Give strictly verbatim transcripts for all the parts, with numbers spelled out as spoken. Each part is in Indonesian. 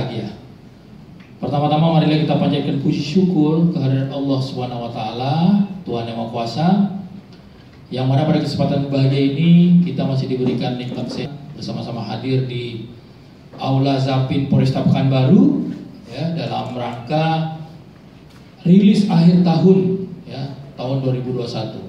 berbahagia. Pertama-tama marilah kita panjatkan puji syukur kehadirat Allah Subhanahu wa taala, Tuhan yang Maha Kuasa, yang mana pada kesempatan berbahagia ini kita masih diberikan nikmat sehat bersama-sama hadir di Aula Zapin Polresta Pekanbaru ya, dalam rangka rilis akhir tahun ya, tahun dua ribu dua puluh satu.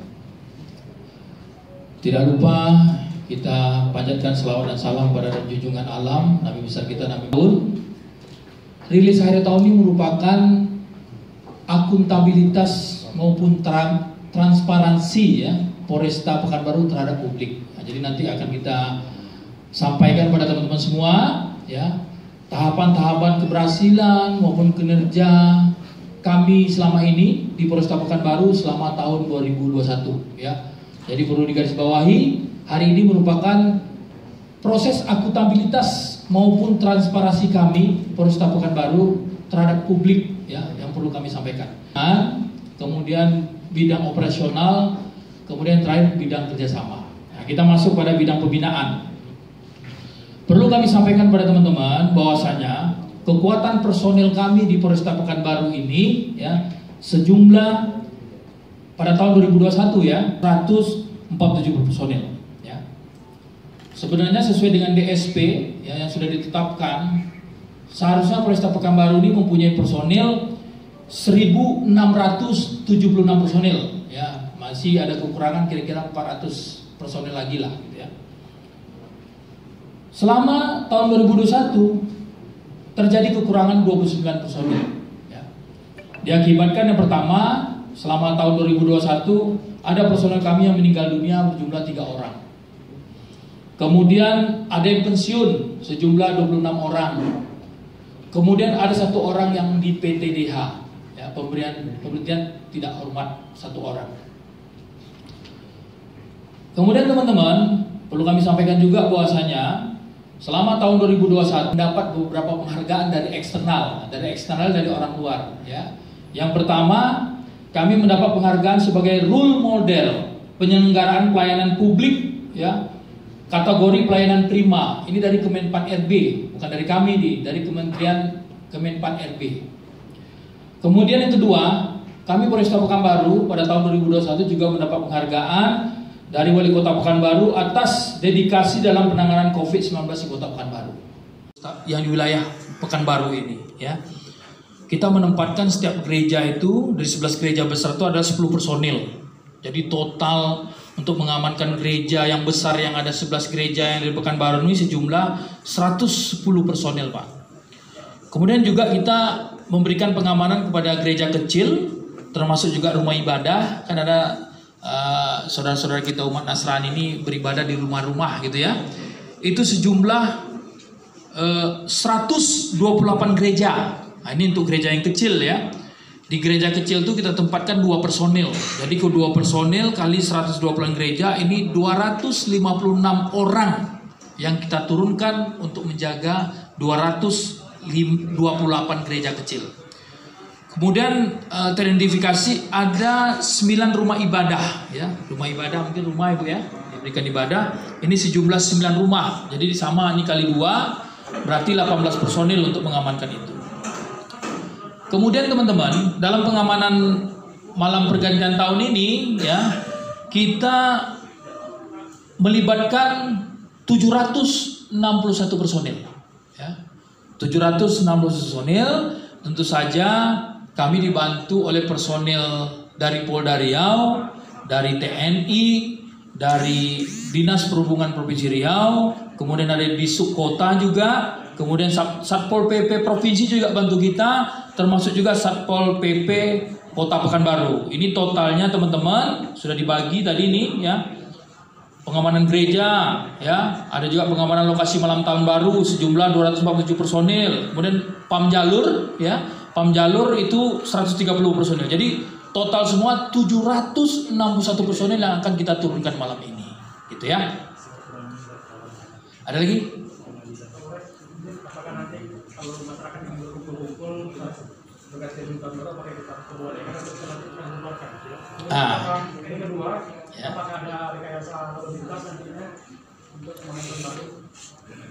Tidak lupa kita panjatkan selawat dan salam pada junjungan alam Nabi besar kita Nabi Muhammad. Rilis akhir tahun ini merupakan akuntabilitas maupun tra transparansi ya Polresta Pekanbaru terhadap publik. Nah, jadi nanti akan kita sampaikan pada teman-teman semua ya tahapan-tahapan keberhasilan maupun kinerja kami selama ini di Polresta Pekanbaru selama tahun dua ribu dua puluh satu ya. Jadi perlu digarisbawahi, hari ini merupakan proses akuntabilitas maupun transparansi kami Polresta Pekanbaru terhadap publik ya yang perlu kami sampaikan. Dan kemudian bidang operasional, kemudian terakhir bidang kerjasama. Nah, kita masuk pada bidang pembinaan. Perlu kami sampaikan pada teman-teman bahwasanya kekuatan personil kami di Polresta Pekanbaru ini ya sejumlah pada tahun dua ribu dua puluh satu ya seratus empat puluh tujuh personil. Sebenarnya sesuai dengan D S P ya, yang sudah ditetapkan, seharusnya Polresta Pekanbaru ini mempunyai personil seribu enam ratus tujuh puluh enam personil ya, masih ada kekurangan kira-kira empat ratus personil lagi lah gitu ya. Selama tahun dua ribu dua puluh satu terjadi kekurangan dua puluh sembilan personil ya. Diakibatkan yang pertama, selama tahun dua ribu dua puluh satu ada personil kami yang meninggal dunia berjumlah tiga orang. Kemudian ada yang pensiun sejumlah dua puluh enam orang. Kemudian ada satu orang yang di P T D H ya, pemberian pemberhentian tidak hormat satu orang. Kemudian teman-teman perlu kami sampaikan juga bahwasanya selama tahun dua ribu dua puluh satu mendapat beberapa penghargaan dari eksternal, dari eksternal dari orang luar ya. Yang pertama, kami mendapat penghargaan sebagai role model penyelenggaraan pelayanan publik ya. Kategori pelayanan prima, ini dari Kemenpan R B, bukan dari kami nih, dari Kementerian Kemenpan R B. Kemudian yang kedua, kami Polresta Pekanbaru pada tahun dua ribu dua puluh satu juga mendapat penghargaan dari Wali Kota Pekanbaru atas dedikasi dalam penanganan COVID sembilan belas di Kota Pekanbaru. Yang di wilayah Pekanbaru ini ya. Kita menempatkan setiap gereja itu, dari sebelas gereja besar itu ada sepuluh personil. Jadi total untuk mengamankan gereja yang besar yang ada sebelas gereja yang di Pekanbaru ini sejumlah seratus sepuluh personil Pak. Kemudian juga kita memberikan pengamanan kepada gereja kecil, termasuk juga rumah ibadah. Kan ada saudara-saudara uh, kita umat Nasrani ini beribadah di rumah-rumah gitu ya. Itu sejumlah uh, seratus dua puluh delapan gereja. Nah, ini untuk gereja yang kecil ya. Di gereja kecil itu kita tempatkan dua personil. Jadi kedua personil kali seratus dua puluh gereja, ini dua ratus lima puluh enam orang yang kita turunkan untuk menjaga dua ratus dua puluh delapan gereja kecil. Kemudian uh, teridentifikasi ada sembilan rumah ibadah ya. Rumah ibadah mungkin rumah Ibu ya, diberikan ibadah. Ini sejumlah sembilan rumah. Jadi sama ini kali dua berarti delapan belas personil untuk mengamankan itu. Kemudian teman-teman, dalam pengamanan malam pergantian tahun ini ya, kita melibatkan tujuh ratus enam puluh satu personil ya. tujuh ratus enam puluh satu personil, tentu saja kami dibantu oleh personil dari Polda Riau, dari T N I, dari Dinas Perhubungan Provinsi Riau, kemudian ada di Subkota juga, kemudian Satpol P P Provinsi juga bantu kita, termasuk juga Satpol P P Kota Pekanbaru. Ini totalnya teman-teman sudah dibagi tadi ini ya. Pengamanan gereja ya, ada juga pengamanan lokasi malam tahun baru sejumlah dua ratus empat puluh tujuh personil. Kemudian Pam Jalur ya, Pam Jalur itu seratus tiga puluh personil. Jadi total semua tujuh ratus enam puluh satu personil yang akan kita turunkan malam ini. Gitu ya. Ada lagi? Apakah nanti kalau masyarakat yang berkumpul-kumpul berkat dari tahun baru apakah kita perbolehkan atau kita nanti mengeluarkan ya? Ah. Ini kedua, Ya. apakah ada rekayasa lalu lintas nantinya untuk mengenai baru?